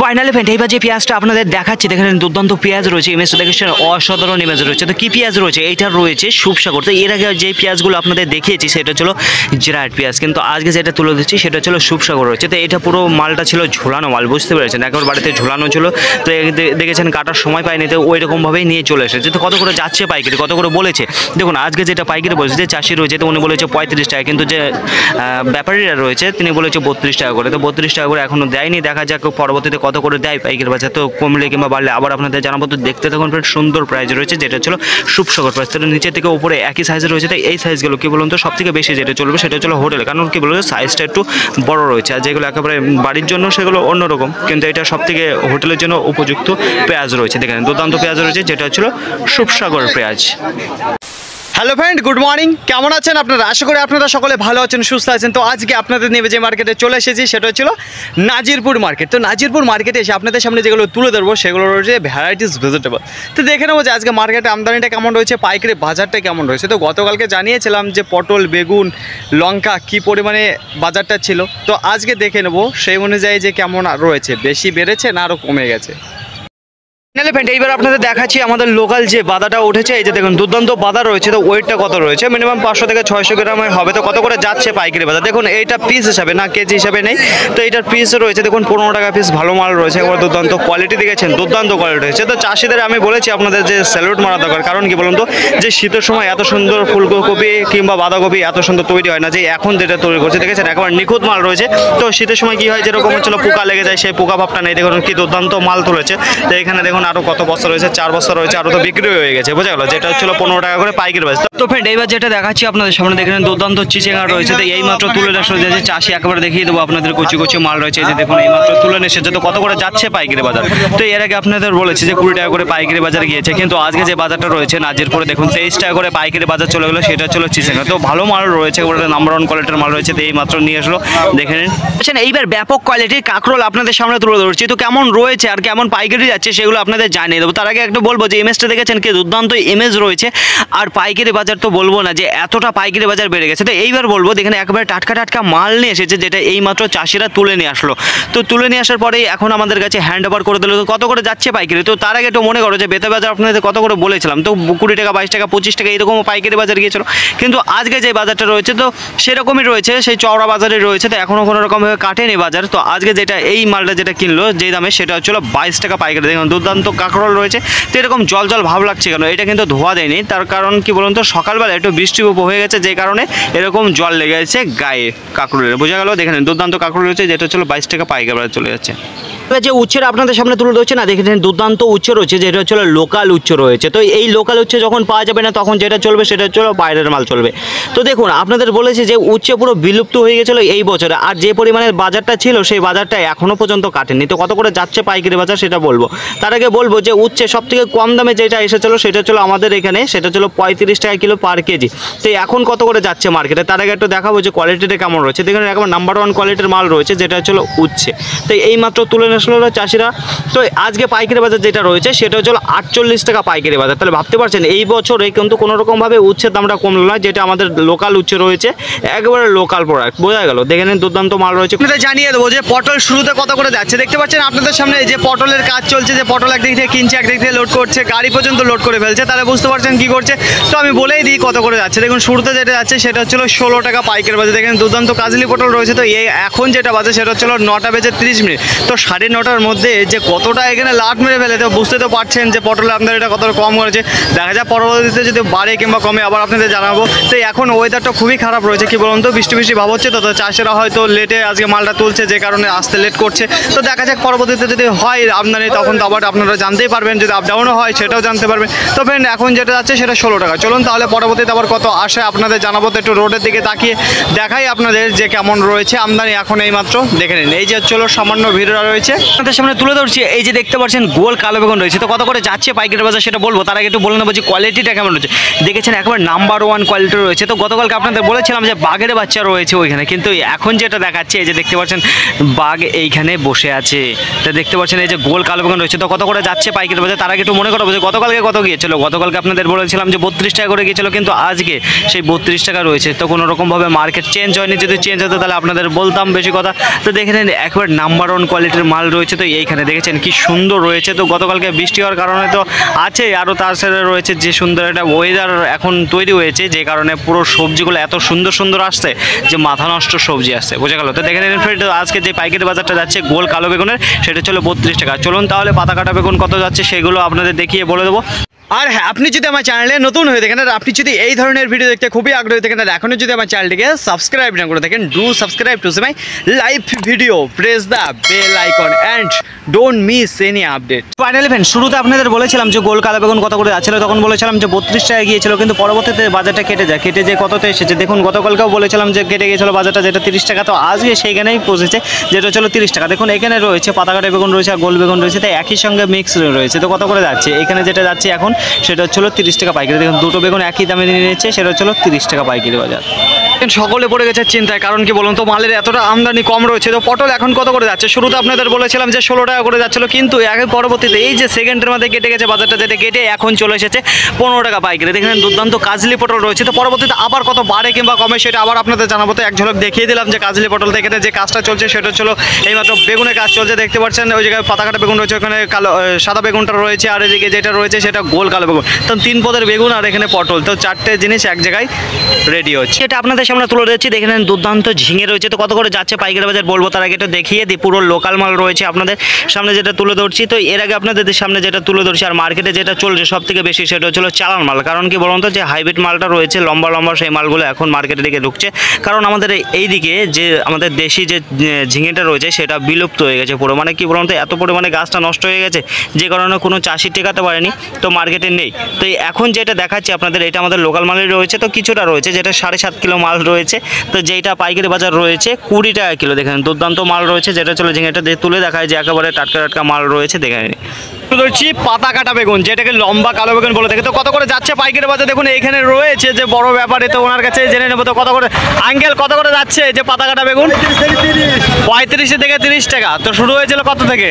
Finally friend এইবার যে পেঁয়াজটা আপনাদের দেখাচ্ছি, দেখেন দুর্দান্ত পেঁয়াজ রয়েছে, ইমেজটা দেখেছেন অসাধারণ ইমেজ রয়েছে। তো কি পেঁয়াজ রয়েছে? এইটা রয়েছে সুপসাগর। তো এর আগে যে পেঁয়াজগুলো আপনাদের দেখিয়েছি সেটা ছিল জিরাট পেঁয়াজ, কিন্তু আজকে যেটা তুলে দিচ্ছি সেটা ছিল সুপসাগর রয়েছে। তো এটা পুরো মালটা ছিল ঝোলানো মাল, বুঝতে পেরেছেন, একবার বাড়িতে ঝোলানো ছিল। তো দেখেছেন কাটার সময় পায়নি, তো ওই রকমভাবেই নিয়ে চলে এসেছে। তো কত করে যাচ্ছে পাইকারি, কত করে বলেছে দেখুন। আজকে যেটা পাইকারি বলেছে, যে চাষি রয়েছে তো উনি বলেছে 35 টাকা, কিন্তু যে ব্যাপারীরা রয়েছে তিনি বলেছে 32 টাকা করে। তো 32 টাকা করে এখনও দেয়নি, দেখা যাক পরবর্তীতে কত করে দেয় পাইকারি বাজার। তো কমলে কিংবা বাড়লে আবার আপনাদের জানাবো। তো দেখতে থাকুন ফ্রেন্ড, সুন্দর প্রাইস রয়েছে, যেটা ছিল সুপসাগর প্রাইস। তো নিচে থেকে উপরে একই সাইজে রয়েছে। তাই এই সাইজগুলো কি বলুন তো সব থেকে বেশি যেটা চলবে সেটা ছিল হোটেল, কারণ কি বলুন সাইজটা একটু বড় রয়েছে। আর যেগুলো একেবারে বাড়ির জন্য সেগুলো অন্যরকম, কিন্তু এটা সব থেকে হোটেলের জন্য উপযুক্ত পেঁয়াজ রয়েছে। দেখেন দুর্দান্ত পেঁয়াজ রয়েছে, যেটা ছিল সুপসাগর পেঁয়াজ। Hello friend, good morning. কেমন আছেন আপনারা? আশা করি আপনারা সকলে ভালো আছেন, সুস্থ আছেন। তো আজকে আপনাদের নিয়ে যে মার্কেটে চলে এসেছি সেটা ছিল নাজিরপুর মার্কেট। তো নাজিরপুর মার্কেটে এসে আপনাদের সামনে যেগুলো তুলে ধরবো সেগুলো রয়েছে ভ্যারাইটিস ভেজিটেবল। তো দেখে নেবো যে আজকে মার্কেটে আমদানিটা কেমন রয়েছে, পাইকারি বাজারটা কেমন রয়েছে। তো গতকালকে জানিয়েছিলাম যে পটল, বেগুন, লঙ্কা কী পরিমাণে বাজারটা ছিল। তো আজকে দেখে নেবো সেই অনুযায়ী যে কেমন রয়েছে, বেশি বেড়েছে না আরও কমে গেছে। ফ্রেন্ড এইবার আপনাদের দেখাচ্ছি আমাদের লোকাল যে বাদাটা উঠেছে। এই যে দেখুন দুর্দান্ত বাদা রয়েছে। তো ওয়েটটা কত রয়েছে? মিনিমাম 500 থেকে 600 গ্রামের হবে। তো কত করে যাচ্ছে পাইকারি বাজার দেখুন। এইটা পিস হিসাবে না, কেজি হিসাবে নেই। তো এইটার পিস রয়েছে দেখুন 15 টাকা পিস। ভালো মাল রয়েছে, একবার দুর্দান্ত কোয়ালিটি দেখেছেন, দুর্দান্ত কোয়ালিটি রয়েছে। তো চাষিদের আমি বলেছি আপনাদের যে স্যালুট মারা দরকার, কারণ কি বলুন তো, যে শীতের সময় এত সুন্দর ফুলকপি কিংবা বাঁধাকপি এত সুন্দর তৈরি হয় না, যে এখন যেটা তৈরি করছে দেখেছেন একবার নিখুঁত মাল রয়েছে। তো শীতের সময় কি হয়, যেরকম হচ্ছিল পোকা লেগে যায়, সেই পোকা ভাবটা নেই। দেখুন কি দুর্দান্ত মাল তুলেছে। তো এখানে দেখুন আরও কত বস্তা রয়েছে, 4 বস্তা রয়েছে, আরও তো বিক্রি হয়ে গেছে, বোঝা গেল। যেটা হচ্ছিল 15 টাকা করে পাইকারি বাজার। তো ফ্রেন্ড এইবার যেটা দেখাচ্ছি আপনাদের সামনে, দেখেন দুর্দান্ত চিচিঙ্গা রয়েছে। তো এই মাত্র তুলে আসলে যে চাষি একেবারে দেখিয়ে দেবো আপনাদের, কুচি কুচি মাল রয়েছে। এই যে দেখুন এই মাত্র তুলে এসেছে। তো কত করে যাচ্ছে পাইকারি বাজার? তো এর আগে আপনাদের বলেছি যে 20 টাকা করে পাইকারি বাজার গিয়েছে, কিন্তু আজকে যে বাজারটা রয়েছে নাজিরপুরে দেখুন 23 টাকা করে পাইকারি বাজার চলে গেলো। সেটা হচ্ছিল চিচিঙ্গা। তো ভালো মাল রয়েছে, ওটা নাম্বার 1 কোয়ালিটির মাল রয়েছে। তো এই মাত্র নিয়ে আসলো, দেখে নিন। এইবার ব্যাপক কোয়ালিটির কাঁকরোল আপনাদের সামনে তুলে ধরছি। তো কেমন রয়েছে আর কেমন পাইকারি যাচ্ছে সেগুলো আপনাদের জানিয়ে দেবো। তার আগে একটু বলবো যে ইমেজটা দেখেছেন কি দুর্দান্ত ইমেজ রয়েছে। আর পাইকারি বাজার তো বলবো না যে এতটা পাইকারি বাজার বেড়ে গেছে। তো এইবার বলবো দেখেন একেবারে টাটকা টাটকা মাল নিয়ে এসেছে, যেটা এইমাত্র চাষিরা তুলে নিয়ে আসলো। তো তুলে নিয়ে আসার পরেই এখন আমাদের কাছে হ্যান্ড ওভার করে দিল। তো কত করে যাচ্ছে পাইকারি? তো তার আগে একটু মনে করো যে বেতা বাজার আপনাদের কত করে বলেছিলাম। তো 20 টাকা, 22 টাকা, 25 টাকা এরকম পাইকারি বাজার গিয়েছিল। কিন্তু আজকে যে বাজারটা রয়েছে তো সেরকমই রয়েছে, সেই চওড়া বাজারে রয়েছে। তো এখনও কোনো রকমভাবে কাটেনি বাজার। তো আজকে যেটা এই মালটা যেটা কিনলো যেই দামে, সেটা হচ্ছিল 22 টাকা পাইকারি। দেখুন দুর্দান্ত কাঁকরোল রয়েছে। তো এরকম জল জল ভাব লাগছে কেন? এটা কিন্তু ধোয়া দেয়নি, তার কারণ কি বলুন তো, সকালবেলা একটু বৃষ্টি হয়ে গেছে, যে কারণে এরকম জল লেগে গেছে গায়ে কাঁকরোলের, বোঝা গেল। দেখেন দুর্দান্ত কাঁকরোল রয়েছে, যেটা হচ্ছিল 22 টাকা পাইকারি বাজার চলে যাচ্ছে। যে উচ্ছের আপনাদের সামনে তুলে ধরছে না, দেখেছেন দুর্দান্ত উচ্চ রয়েছে, যেটা হচ্ছিল লোকাল উচ্চ রয়েছে। তো এই লোকাল উচ্চ যখন পাওয়া যাবে না, তখন যেটা চলবে সেটা হচ্ছিল বাইরের মাল চলবে। তো দেখুন আপনাদের বলেছে যে উচ্চ পুরো বিলুপ্ত হয়ে গেছিলো এই বছরে, আর যে পরিমাণের বাজারটা ছিল সেই বাজারটা এখনও পর্যন্ত কাটেনি। তো কত করে যাচ্ছে পাইকারি বাজার সেটা বলবো। তার আগে বলবো যে উচ্ছে সব থেকে কম দামে যেটা এসেছিলো সেটা ছিল আমাদের এখানে, সেটা ছিল 35 টাকা কিলো পার কেজি। তো এখন কত করে যাচ্ছে মার্কেটে, তার আগে একটু দেখাবো যে কোয়ালিটিটা কেমন রয়েছে। দেখুন একবার নাম্বার 1 কোয়ালিটির মাল রয়েছে, যেটা হচ্ছিল উচ্ছে। তো এই মাত্র তুলে আসলো চাষিরা। তো আজকে পাইকারি বাজার যেটা রয়েছে সেটা হচ্ছিল 48 টাকা পাইকারি বাজার। তাহলে ভাবতে পারছেন এই বছরে কিন্তু কোনো রকমভাবে উচ্ছের দামটা কমলো না, যেটা আমাদের লোকাল উচ্ছে রয়েছে, একবারে লোকাল প্রোডাক্ট, বোঝা গেল। দেখে নিন দুর্দান্ত মাল রয়েছে। আপনাদের জানিয়ে দেবো যে পটল শুরুতে কত করে যাচ্ছে। দেখতে পাচ্ছেন আপনাদের সামনে যে পটলের কাজ চলছে, যে পটল একদিক থেকে কিনছে, একদিক থেকে লোড করছে, গাড়ি পর্যন্ত লোড করে ফেলছে। তাহলে বুঝতে পারছেন কি করছে। তো আমি বলেই দিই কত করে যাচ্ছে। দেখুন শুরুতে যেটা যাচ্ছে সেটা হচ্ছিল 16 টাকা পাইকারি বাজার। দেখেন দুর্দান্ত কাজলি পটল রয়েছে। তো এই এখন যেটা বাজে সেটা হচ্ছিল 9টা বেজে 30 মিনিট। তো 9:30টার মধ্যে যে কতটা এখানে লাট মেরে ফেলে, তো বুঝতে তো পারছেন যে পটলের আমদানিটা কতটা কম হয়েছে। দেখা যায় পরবর্তীতে যদি বাড়ে কিংবা কমে আবার আপনাদের জানাবো। তো এখন ওয়েদারটা খুবই খারাপ রয়েছে, কি বলুন তো, বৃষ্টি বৃষ্টি ভাব হচ্ছে। তো চাষিরা হয়তো লেটে আজকে মালটা তুলছে, যে কারণে আসতে লেট করছে। তো দেখা যাক পরবর্তীতে যদি হয় আমদানি, তখন তো আবার আপনারা জানতেই পারবেন। যদি আপ ডাউনও হয় সেটাও জানতে পারবেন। তো ফ্রেন্ড এখন যেটা যাচ্ছে সেটা 16 টাকা। চলুন তাহলে পরবর্তীতে আবার কত আসে আপনাদের জানাবো। তো একটু রোডের দিকে তাকিয়ে দেখাই আপনাদের যে কেমন রয়েছে আমদানি এখন এই মাত্র দেখে নিন। এই যে চলো সামান্য ভিড় রয়েছে আপনাদের সামনে তুলে ধরছি। এই যে দেখতে পাচ্ছেন গোল কালো বেগুন রয়েছে। তো কত করে যাচ্ছে পাইকারি বাজার সেটা বলবো। তার আগে একটু বলে নেবো যে কোয়ালিটিটা কেমন রয়েছে। দেখেছেন একবার নাম্বার 1 কোয়ালিটি রয়েছে। তো গতকালকে আপনাদের বলেছিলাম যে বাঘের বাচ্চা রয়েছে ওইখানে, কিন্তু এখন যেটা দেখাচ্ছে এই যে দেখতে পাচ্ছেন বাঘ এইখানে বসে আছে। তো দেখতে পাচ্ছেন এই যে গোল কালো বেগুন রয়েছে। তো কত করে যাচ্ছে পাইকারি বাজার, তার আগে একটু মনে করবো যে গতকালকে কত গিয়েছিল। গতকালকে আপনাদের বলেছিলাম যে 32 টাকা করে গিয়েছিল, কিন্তু আজকে সেই 32 টাকা রয়েছে। তো কোনো রকমভাবে মার্কেট চেঞ্জ হয়নি, যদি চেঞ্জ হতো তাহলে আপনাদের বলতাম বেশি কথা। তো দেখে নিন একবার নাম্বার 1 কোয়ালিটির মাল মাল রয়েছে। তো এইখানে দেখেছেন কি সুন্দর রয়েছে। তো গতকালকে বৃষ্টি হওয়ার কারণে তো আছে, আরও তার সাথে রয়েছে যে সুন্দর একটা ওয়েদার এখন তৈরি হয়েছে, যে কারণে পুরো সবজিগুলো এত সুন্দর সুন্দর আসছে যে মাথা নষ্ট সবজি আসছে, বোঝা গেল। তো দেখে নিন ফ্রেন্ড, আজকে যে পাইকারি বাজারটা যাচ্ছে গোল কালো বেগুনের, সেটা ছিল 32 টাকা। চলুন তাহলে পাতা কাটা বেগুন কত যাচ্ছে সেগুলো আপনাদের দেখিয়ে বলে দেবো। আর হ্যাঁ, আপনি যদি আমার চ্যানেলে নতুন হয়ে থাকেন আর আপনি যদি এই ধরনের ভিডিও দেখতে খুবই আগ্রহী থাকেন আর এখনও যদি আমার চ্যানেলটিকে সাবস্ক্রাইব না করে থাকেন, do subscribe to see my live video, press the bell icon and don't miss any update. Finally friend, শুরুতে আপনাদের বলেছিলাম যে গোল কালো বেগুন কত করে যাচ্ছিল, তখন বলেছিলাম যে 32 টাকা গিয়েছিল, কিন্তু পরবর্তীতে বাজারটা কেটে যায় কততে এসেছে দেখুন। গতকালকেও বলেছিলাম যে কেটে গিয়েছিল বাজারটা, যেটা 30 টাকা, তো আজকে সেইখানেই পৌঁছেছে, যেটা ছিল 30 টাকা। দেখুন এখানে রয়েছে পাতা কাটা বেগুন রয়েছে আর গোল বেগুন রয়েছে, তাই একই সঙ্গে মিক্স রয়েছে। তো কত করে যাচ্ছে এখানে যেটা যাচ্ছে এখন, সেটা হচ্ছিল 30 টাকা পাইকারি। দেখুন দুটো বেগুন একই দামে নিয়ে নিচ্ছে, সেটা হচ্ছিল 30 টাকা পাইকারি বাজার। সকলে পড়ে গেছে চিন্তায়, কারণ কি বলুন তো, মালের এতটা আমদানি কম রয়েছে। তো পটল এখন কত করে যাচ্ছে, শুরুতে আপনাদের বলেছিলাম যে 16 টাকা করে যাচ্ছিলো, কিন্তু এর পরবর্তীতে এই যে সেকেন্ডের মধ্যে কেটে গেছে বাজারটা, যেটা কেটে এখন চলে এসেছে 15 টাকা পাইকারি। দেখেন দুর্দান্ত কাজলি পটল রয়েছে। তো পরবর্তীতে আবার কত বাড়ে কিংবা কমে সেটা আবার আপনাদের জানাবো। তো এক ঝলক দেখিয়ে দিলাম যে কাজলি পটল থেকে যে কাজটা চলছে সেটা হচ্ছিল এইমাত্র বেগুনের কাজ চলছে, দেখতে পাচ্ছেন ওই জায়গায় পাতা কাটা বেগুন রয়েছে, ওখানে কালো সাদা বেগুনটা রয়েছে, আর এদিকে যেটা রয়েছে সেটা গোল কালো বেগুন। তো 3 পদের বেগুন আর এখানে পটল, তো 4টে জিনিস এক জায়গায় রেডি হচ্ছে। এটা আপনাদের সামনে তুলে দিচ্ছি, দেখে নেন দুর্দান্ত ঝিঙে রয়েছে। তো কত করে যাচ্ছে পাইকারি বাজার বলবো, তার আগে এটা দেখিয়ে দিই। পুরো লোকাল মাল রয়েছে আপনাদের সামনে যেটা তুলে ধরছি। তো এর আগে আপনাদের সামনে যেটা তুলে ধরছি আর মার্কেটে যেটা চলছে সব থেকে বেশি, সেটা হচ্ছিল চালান মাল। কারণ কি বলুন তো, যে হাইব্রিড মালটা রয়েছে লম্বা লম্বা, সেই মালগুলো এখন মার্কেটের দিকে ঢুকছে। কারণ আমাদের এই দিকে যে আমাদের দেশি যে ঝিঙেটা রয়েছে সেটা বিলুপ্ত হয়ে গেছে পুরো, মানে কি বলুন তো, এত পরিমাণে গাছটা নষ্ট হয়ে গেছে যে কারণে কোনো চাষি টেকাতে পারেনি, তো মার্কেটে নেই। তো এখন যেটা দেখাচ্ছি আপনাদের, এটা আমাদের লোকাল মালই রয়েছে। তো কিছুটা রয়েছে যেটা 7.5 কিলো মাল রয়েছে, তো যেটা পাইকারি বাজার রয়েছে 20 টাকা কিলো। দেখেন দুর্দান্ত মাল রয়েছে, যেটা চলে ঝিঙেটা তুলে দেখায় যে একেবারে টাটকা টাটকা মাল রয়েছে। দেখেন ধরছি পাতা কাটা বেগুন, যেটাকে লম্বা কালো বেগুন বলে থাকে। তো কত করে যাচ্ছে পাইকারি বাজার দেখুন, এখানে রয়েছে যে বড় ব্যাপারে, তো ওনার কাছে জেনে নেবো। তো কত করে আঙ্কেল, কত করে যাচ্ছে যে পাতা কাটা বেগুন? 35 থেকে 30 টাকা। তো শুরু হয়েছিল কত থেকে?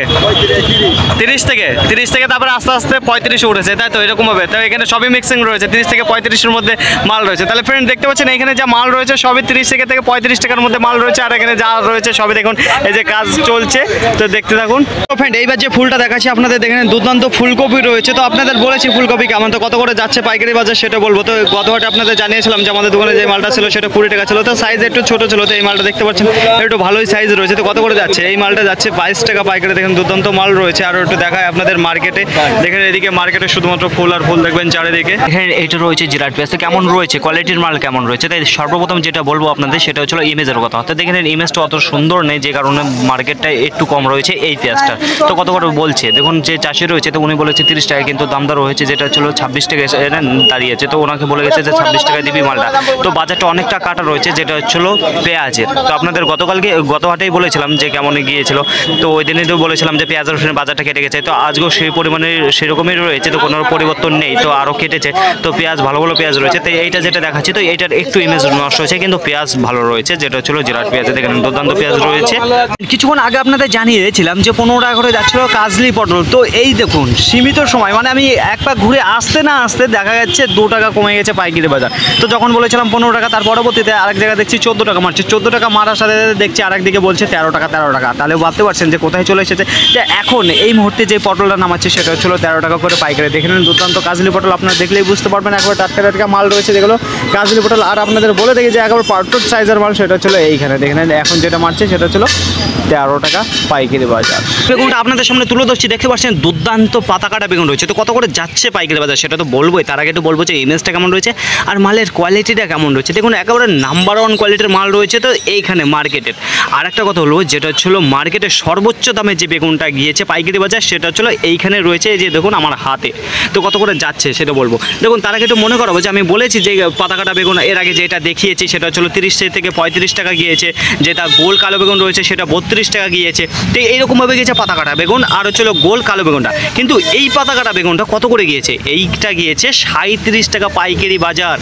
30 থেকে তারপরে আস্তে আস্তে 35 উঠেছে, তাই তো? এরকম হবে। তো এখানে সবই মিক্সিং রয়েছে, 30 থেকে 35-এর মধ্যে মাল রয়েছে। তাহলে ফ্রেন্ড দেখতে পাচ্ছেন এখানে যা মাল রয়েছে সবই 30 থেকে 35 টাকার মধ্যে মাল রয়েছে, আর এখানে যা রয়েছে সবই দেখুন এই যে কাজ চলছে। তো দেখতে থাকুন। তো ফ্রেন্ড এইবার যে ফুলটা দেখাচ্ছি আপনাদের, দেখেন দুর্দান্ত ফুলকপি রয়েছে। তো আপনাদের বলেছি ফুলকপি কেমন, তো কত করে যাচ্ছে পাইকারি বাজার সেটা বলবো। তো গতবারে আপনাদের জানিয়েছিলাম যে আমাদের দোকানে যে মালটা ছিল সেটা 20 টাকা ছিল, তো সাইজ একটু ছোট ছিল। তো এই মালটা দেখতে পাচ্ছেন একটু ভালোই সাইজ রয়েছে। তো কত করে যাচ্ছে এই মালটা? যাচ্ছে 22 টাকা পাইকারি। দেখেন দুর্দান্ত মাল রয়েছে। আর একটু দেখায় আপনাদের মার্কেটে, দেখেন এদিকে মার্কেটে শুধুমাত্র ফুল আর ফুল দেখবেন চারিদিকে। এখানে এটা রয়েছে জিরাট পেঁয়াজ। তো কেমন রয়েছে, কোয়ালিটির মাল কেমন রয়েছে? তাই সর্বপ্রথম যেটা বলবো আপনাদের সেটা হচ্ছিল ইমেজের কথা। তো দেখেন ইমেজটা অত সুন্দর নেই, যে কারণে মার্কেটটা একটু কম রয়েছে এই পেঁয়াজটা। তো কত করে বলছে দেখুন, যে চাষি রয়েছে তো উনি বলেছে 30 টাকা, কিন্তু দামদার রয়েছে যেটা ছিল 26 টাকা দাঁড়িয়েছে। তো ওনাকে বলে গেছে যে 26 টাকায় দিবি মালটা। তো বাজারটা অনেকটা কাটা রয়েছে, যেটা হচ্ছিল পেঁয়াজের। তো আপনাদের গত হাটেই বলেছিলাম যে কেমন গিয়েছিল। তো ওই দিনে তো বলেছিলাম যে পেঁয়াজের বাজারটা কেটে গেছে। তো আজকেও সেই পরিমাণে সেরকমই রয়েছে, তো কোনো পরিবর্তন নেই। তো আরও কেটেছে, তো পেঁয়াজ ভালো ভালো পেঁয়াজ রয়েছে। তো এইটা যেটা দেখাচ্ছি, তো এইটার একটু ইমেজ নষ্ট হয়েছে, কিন্তু পেঁয়াজ ভালো রয়েছে, যেটা ছিল জিরাট পেঁয়াজ। দেখেন দুর্দান্ত পেঁয়াজ রয়েছে। কিছুক্ষণ আগে আপনাদের জানিয়েছিলাম যে 15 টাকা করে যাচ্ছিল কাজলি পটল। তো এই দেখুন সীমিত সময়, মানে আমি এক পাক ঘুরে আসতে না আসতে দেখা যাচ্ছে 2 টাকা কমে গেছে পাইকারি বাজার। তো যখন বলেছিলাম 15 টাকা, তার পরবর্তীতে আরেক জায়গায় দেখছি 14 টাকা মারছে। 14 টাকা মারার সাথে সাথে দেখছি আরেকদিকে বলছে 13 টাকা। তাহলে ভাবতে পারছেন যে কোথায় চলে এসেছে। যে এখন এই মুহূর্তে যে পটলটা নামাচ্ছে সেটা হচ্ছিল 13 টাকা করে পাইকারি। দেখে নেন দুর্দান্ত কাজলি পটল, আপনারা দেখলেই বুঝতে পারবেন একবার টাটকা টাটকা মাল রয়েছে যেগুলো কাজলি পটল। আর আপনাদের বলে দেখি যে একবার পারফেক্ট সাইজের মাল, সেটা হচ্ছিল এইখানে। দেখে নেন এখন যেটা মারছে সেটা হচ্ছিল 13 টাকা পাইকারি বাজার। বেগুনটা আপনাদের সামনে তুলে ধরছি, দেখতে পাচ্ছেন দুর্দান্ত পাতা কাটা বেগুন রয়েছে। তো কত করে যাচ্ছে পাইকারি বাজার সেটা তো বলবোই, তার আগে তো বলবো যে ইমেজটা কেমন রয়েছে আর মালের কোয়ালিটিটা কেমন রয়েছে। দেখুন একেবারে নাম্বার 1 কোয়ালিটির মাল রয়েছে তো এইখানে মার্কেটের। আর একটা কথা হলো, যেটা ছিল মার্কেটের সর্বোচ্চ দামে যে বেগুনটা গিয়েছে পাইকারি বাজার, সেটা হচ্ছিল এইখানে রয়েছে, এই যে দেখুন আমার হাতে। তো কত করে যাচ্ছে সেটা বলবো। দেখুন তার আগে একটু মনে করাবো যে আমি বলেছি যে পাতা কাটা বেগুন এর আগে যেটা দেখিয়েছি সেটা হচ্ছিল 30 থেকে 35 টাকা গিয়েছে, যেটা গোল কালো বেগুন রয়েছে সেটা 32 টাকা গিয়েছে। তো এইরকমভাবে গিয়েছে পাতা কাটা বেগুন আর হচ্ছিল গোল কালো বেগুনটা। কিন্তু এই পাতা কাটা বেগুনটা কত করে গিয়েছে? এইটা গিয়েছে 37 টাকা পাইকারি বাজার।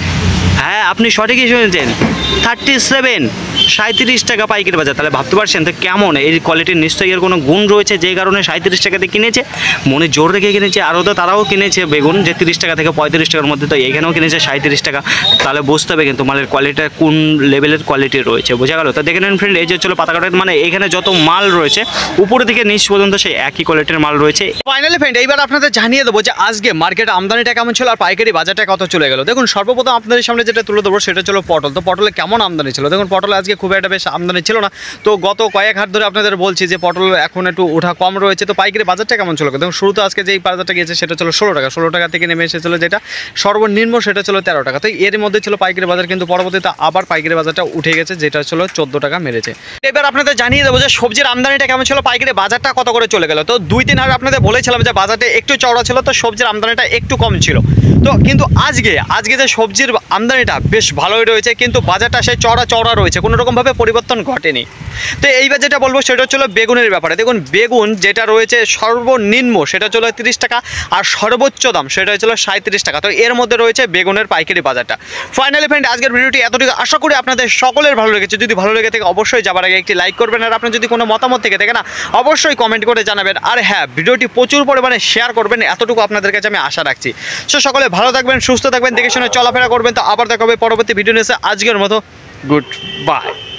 হ্যাঁ, আপনি সঠিকই শুনেছেন, 37, 37 টাকা পাইকারি বাজার। তাহলে ভাবতে পারছেন তো কেমন এই কোয়ালিটির, নিশ্চয়ই এর কোনো গুণ রয়েছে যে কারণে 37 টাকাতে কিনেছে, মনে জোর রেখে কিনেছে। আরও তো তারাও কিনেছে বেগুন যে 30 টাকা থেকে 35 টাকার মধ্যে, তো এখানেও কিনেছে 37 টাকা। তাহলে বুঝতে হবে কিন্তু মালের কোয়ালিটিটা কোন লেভেলের কোয়ালিটি রয়েছে, বোঝা গেল? তো দেখে নেন ফ্রেন্ড, এই যে চলো পাতা কাটার মানে এখানে যত মাল রয়েছে উপরে থেকে নিচ পর্যন্ত সেই একই কোয়ালিটির মাল রয়েছে। ফাইনালি ফ্রেন্ড, এইবার আপনাদের জানিয়ে দেবো যে আজকে মার্কেটে আমদানিটা কেমন ছিল আর পাইকারি বাজারটা কত চলে গেল। দেখুন, সর্বপ্রথম আপনাদের সামনে যেটা তুলে দেবো সেটা ছিল পটল। তো পটলে কেমন আমদানি ছিল দেখুন, পটলে আজকে খুব একটা বেশ আমদানি ছিল না। তো গত কয়েক হাট ধরে আপনাদের বলছি যে পটল এখন একটু ওঠা কম রয়েছে। তো পাইকারি বাজারটা কেমন ছিল দেখুন, শুরুতে আজকে যেই বাজারটা গিয়েছে সেটা ছিল 16 টাকা। 16 টাকা থেকে নেমে এসেছিল যেটা সর্বনিম্ন সেটা ছিল 13 টাকা। তো এর মধ্যে ছিল পাইকারি বাজার, কিন্তু পরবর্তীতে আবার পাইকারি বাজারটা উঠে গেছে, যেটা ছিল 14 টাকা মেরেছে। এবার আপনাদের জানিয়ে দেবো যে সবজির আমদানিটা কেমন ছিল, পাইকারি বাজারটা কত করে চলে গেল। তো 2-3 হাট আপনাদের বলেছিলাম যে বাজারটা একটু চওড়া ছিল, তো সবজির আমদানিটা একটু কম ছিল। তো কিন্তু আজকে যে সবজির আমদানিটা বেশ ভালোই রয়েছে, কিন্তু বাজারটা সেই চওড়া রয়েছে, কোনো রকমভাবে পরিবর্তন ঘটেনি। তো এইবার যেটা বলবো সেটা হচ্ছিল বেগুনের ব্যাপারে। দেখুন, বেগুন যেটা রয়েছে সর্বনিম্ন সেটা হচ্ছিল 30 টাকা, আর সর্বোচ্চ দাম সেটা হচ্ছিল 37 টাকা। তো এর মধ্যে রয়েছে বেগুনের পাইকারি বাজারটা। ফাইনালি ফ্রেন্ড, আজকের ভিডিওটি এতটুকু, আশা করি আপনাদের সকলের ভালো লেগেছে। যদি ভালো লেগে থাকে অবশ্যই যাবার আগে একটি লাইক করবেন, আর আপনার যদি কোনো মতামত থেকে থাকে না অবশ্যই কমেন্ট করে জানাবেন। আর হ্যাঁ, ভিডিওটি প্রচুর পরিমাণে শেয়ার করবেন, এতটুকু আপনাদের কাছে আমি আশা রাখছি। সো সকলে ভালো থাকবেন, সুস্থ থাকবেন, দেখে শুনে চলাফেরা করবেন। তো আবার দেখা হবে পরবর্তী ভিডিও নিয়ে। আজকের মতো গুড বাই।